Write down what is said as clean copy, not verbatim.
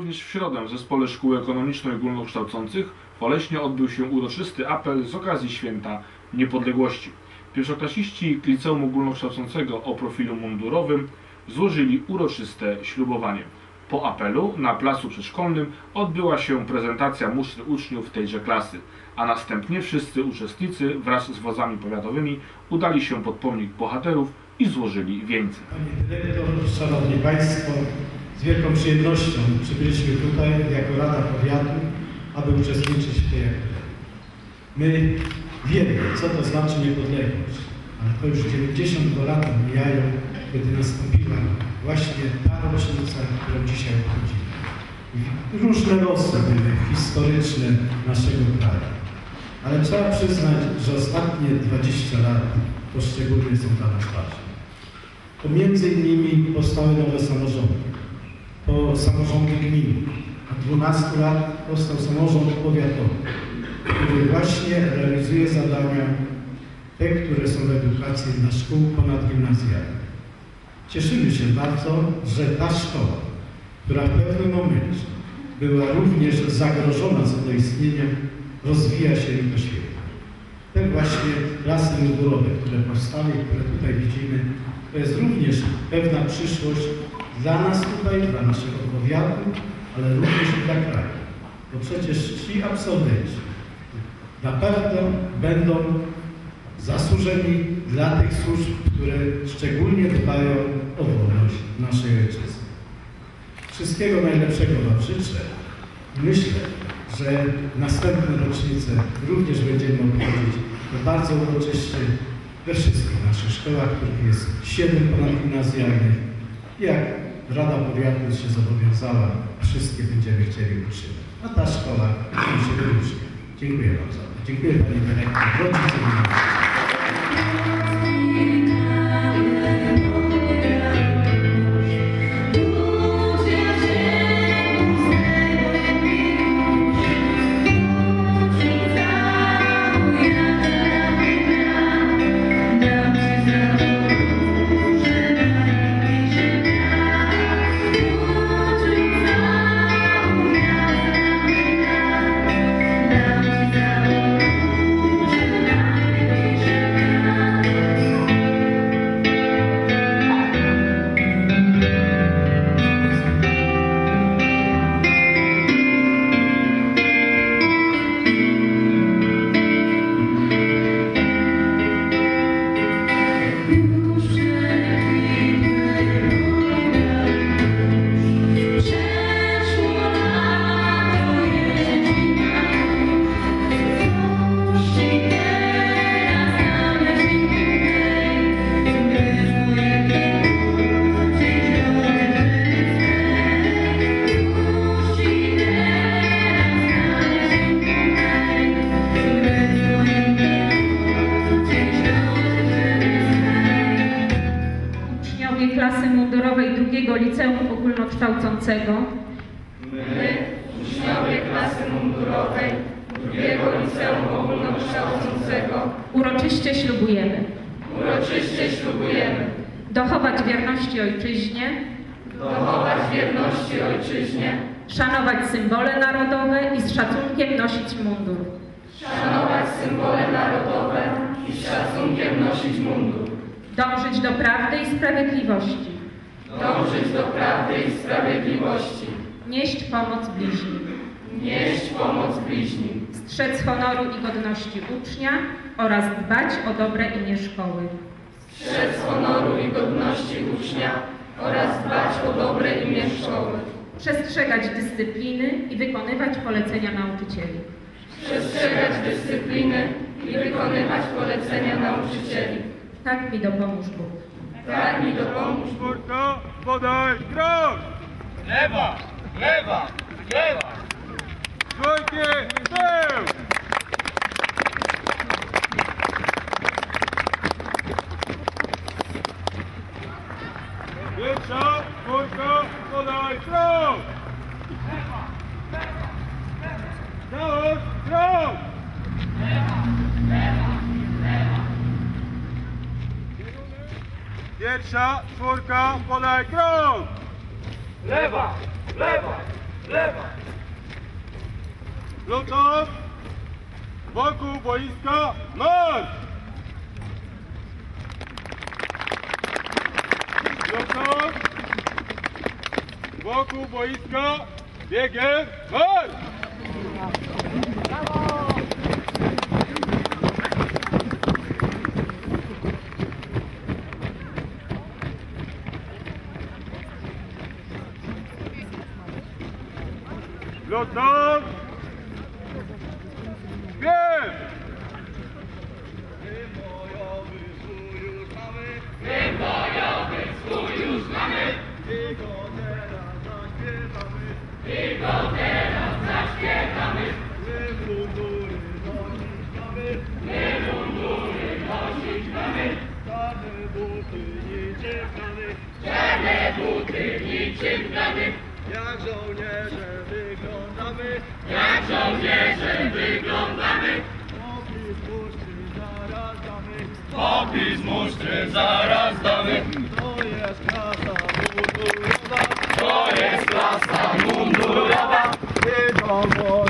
Również w środę w Zespole Szkół Ekonomiczno-Ogólnokształcących w Oleśnie odbył się uroczysty apel z okazji Święta Niepodległości. Pierwszoklasiści Liceum Ogólnokształcącego o profilu mundurowym złożyli uroczyste ślubowanie. Po apelu na placu przedszkolnym odbyła się prezentacja musztry uczniów tejże klasy, a następnie wszyscy uczestnicy wraz z wozami powiatowymi udali się pod pomnik bohaterów i złożyli wieńce. Pani dyrektor, szanowni państwo, z wielką przyjemnością przybyliśmy tutaj jako Rada Powiatu, aby uczestniczyć w tej akcji. My wiemy, co to znaczy niepodległość, ale to już 92 lata mijają, kiedy nastąpiła właśnie ta rocznica, którą dzisiaj obchodzimy. Różne losy były historyczne naszego kraju, ale trzeba przyznać, że ostatnie 20 lat poszczególnie są dla nas ważne. To między innymi powstały nowe samorządy, samorządy gminy. Od 12 lat powstał samorząd powiatowy, który właśnie realizuje zadania te, które są w edukacji dla szkół ponadgimnazjalnych. Cieszymy się bardzo, że ta szkoła, która w pewnym momencie była również zagrożona co do istnienia, rozwija się i to świetnie. Te właśnie klasy mundurowe, które powstały, które tutaj widzimy, to jest również pewna przyszłość dla nas tutaj, dla naszego powiatu, ale również i dla kraju. Bo przecież ci absolwenci na pewno będą zasłużeni dla tych służb, które szczególnie dbają o wolność naszej ojczyzny. Wszystkiego najlepszego Wam życzę. Myślę, że następne rocznice również będziemy obchodzić bardzo uroczyście we wszystkich naszych szkołach, których jest 7 ponadgimnazjalnych. Jak Rada Powiatu się zobowiązała, wszystkie będziemy chcieli utrzymać. A ta szkoła się wyróżni. Dziękuję bardzo. Dziękuję Pani Dyrektor. Klasy mundurowej II Liceum Ogólnokształcącego. My, uczniowie klasy mundurowej II Liceum Ogólnokształcącego, uroczyście ślubujemy dochować wierności ojczyźnie, szanować symbole narodowe i z szacunkiem nosić mundur, dążyć do prawdy i sprawiedliwości, nieść pomoc bliźnim, strzec honoru i godności ucznia oraz dbać o dobre imię szkoły. Przestrzegać dyscypliny i wykonywać polecenia nauczycieli. Tak mi dopomóż Bóg. Czwórka, podaj, krok! Lewa, lewa, lewa! Dwójki, tył! Pierwsza, czwórka, podaj, krok! Krok, krok! Pierwsza, czwórka, podaj krok! Lewa, lewa, lewa. Gotow! Wokół boiska, marsz! Gotow! Wokół boiska, biegiem, marsz! Gotow! Bieg! Jak żołnierze wyglądamy, jak żołnierze wyglądamy. Popis musztry zaraz damy. To jest klasa mundurowa, to jest klasa mundurowa.